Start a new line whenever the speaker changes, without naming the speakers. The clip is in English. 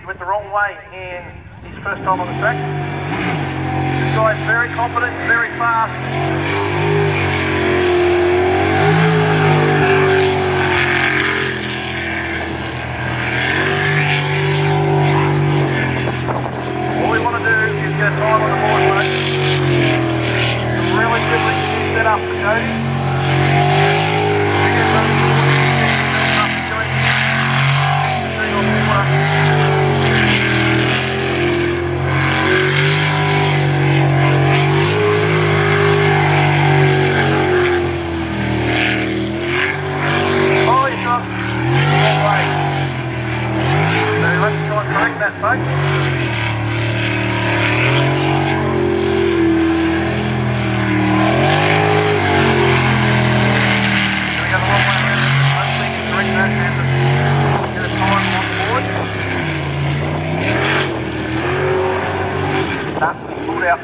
He went the wrong way and his first time on the track. This guy's very confident, very fast. All we want to do is get a time on the board, mate. It's a relatively new setup for Cody. That folks. We got a long way around it. I think it's correct that and get a time on board. That's pulled out.